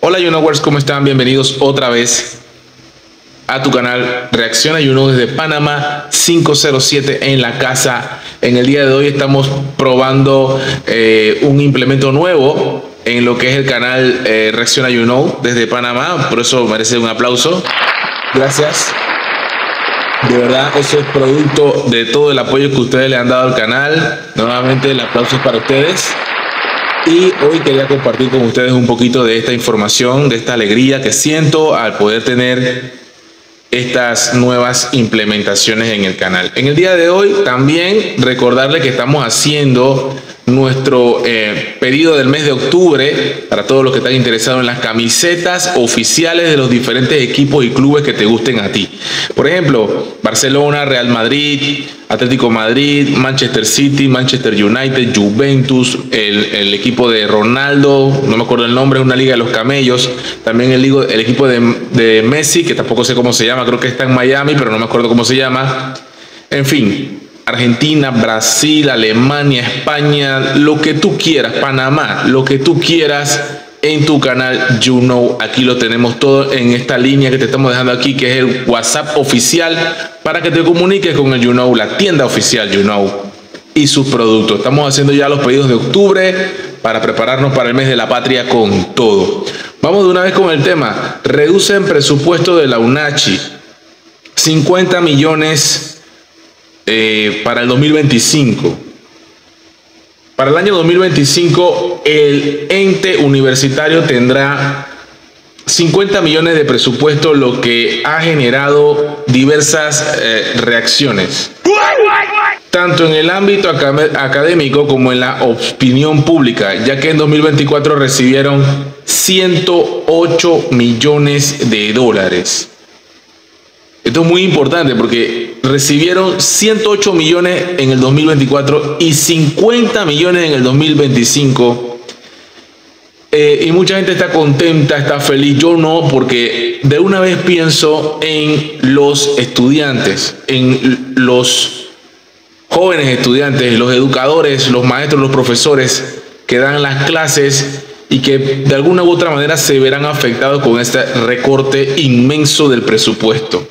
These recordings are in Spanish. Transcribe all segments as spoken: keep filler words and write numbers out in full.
Hola YouKnowers, ¿cómo están? Bienvenidos otra vez a tu canal Reacciona YouKnow desde Panamá cinco cero siete en la casa. En el día de hoy estamos probando eh, un implemento nuevo en lo que es el canal eh, Reacciona YouKnow desde Panamá, por eso merece un aplauso. Gracias. De verdad, eso es producto de todo el apoyo que ustedes le han dado al canal. Nuevamente el aplauso es para ustedes. Y hoy quería compartir con ustedes un poquito de esta información, de esta alegría que siento al poder tener estas nuevas implementaciones en el canal. En el día de hoy también recordarle que estamos haciendo nuestro eh, pedido del mes de octubre para todos los que están interesados en las camisetas oficiales de los diferentes equipos y clubes que te gusten a ti. Por ejemplo, Barcelona, Real Madrid, Atlético Madrid, Manchester City, Manchester United, Juventus, el, el equipo de Ronaldo, no me acuerdo el nombre, es una liga de los camellos, también el, el equipo de, de Messi, que tampoco sé cómo se llama, creo que está en Miami, pero no me acuerdo cómo se llama. En fin, Argentina, Brasil, Alemania, España, lo que tú quieras, Panamá, lo que tú quieras en tu canal YouKnow. Aquí lo tenemos todo en esta línea que te estamos dejando aquí, que es el WhatsApp oficial para que te comuniques con el YouKnow, la tienda oficial YouKnow y sus productos. Estamos haciendo ya los pedidos de octubre para prepararnos para el mes de la patria con todo. Vamos de una vez con el tema. Reducen presupuesto de la UNACHI, cincuenta millones Eh, para el dos mil veinticinco. Para el año dos mil veinticinco el ente universitario tendrá cincuenta millones de presupuesto, lo que ha generado diversas eh, reacciones, tanto en el ámbito académico como en la opinión pública, ya que en dos mil veinticuatro recibieron ciento ocho millones de dólares. Esto es muy importante porque recibieron ciento ocho millones en el dos mil veinticuatro y cincuenta millones en el dos mil veinticinco. Eh, y mucha gente está contenta, está feliz. Yo no, porque de una vez pienso en los estudiantes, en los jóvenes estudiantes, los educadores, los maestros, los profesores que dan las clases y que de alguna u otra manera se verán afectados con este recorte inmenso del presupuesto.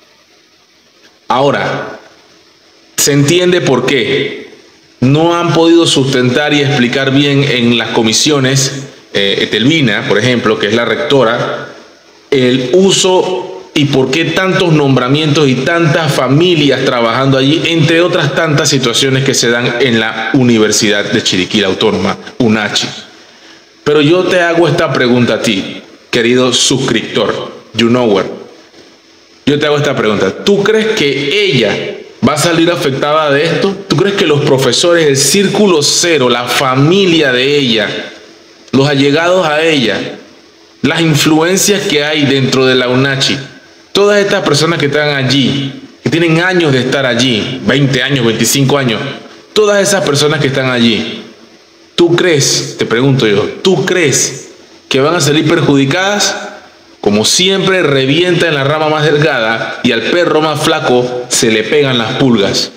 Ahora, se entiende por qué no han podido sustentar y explicar bien en las comisiones, eh, Etelvina, por ejemplo, que es la rectora, el uso y por qué tantos nombramientos y tantas familias trabajando allí, entre otras tantas situaciones que se dan en la Universidad de Chiriquí, la Autónoma, UNACHI. Pero yo te hago esta pregunta a ti, querido suscriptor, YouKnower. Yo te hago esta pregunta. ¿Tú crees que ella va a salir afectada de esto? ¿Tú crees que los profesores, el círculo cero, la familia de ella, los allegados a ella, las influencias que hay dentro de la UNACHI, todas estas personas que están allí, que tienen años de estar allí, veinte años, veinticinco años, todas esas personas que están allí, ¿tú crees, te pregunto yo, tú crees que van a salir perjudicadas? Como siempre, revienta en la rama más delgada y al perro más flaco se le pegan las pulgas.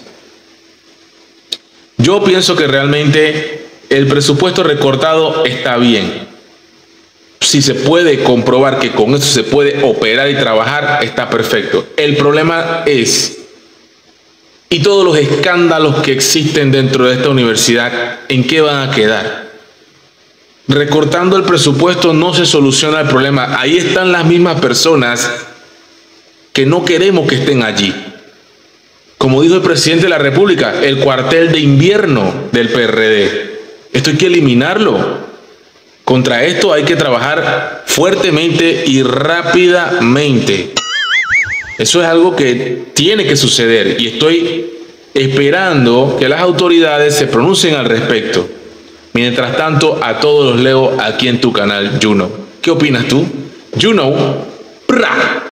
Yo pienso que realmente el presupuesto recortado está bien. Si se puede comprobar que con eso se puede operar y trabajar, está perfecto. El problema es, y todos los escándalos que existen dentro de esta universidad, ¿en qué van a quedar? Recortando el presupuesto no se soluciona el problema. Ahí están las mismas personas que no queremos que estén allí. Como dijo el presidente de la República, el cuartel de invierno del P R D. Esto hay que eliminarlo. Contra esto hay que trabajar fuertemente y rápidamente. Eso es algo que tiene que suceder y estoy esperando que las autoridades se pronuncien al respecto. Mientras tanto, a todos los leo aquí en tu canal YouKnow. ¿Qué opinas tú? YouKnow. ¡Pra!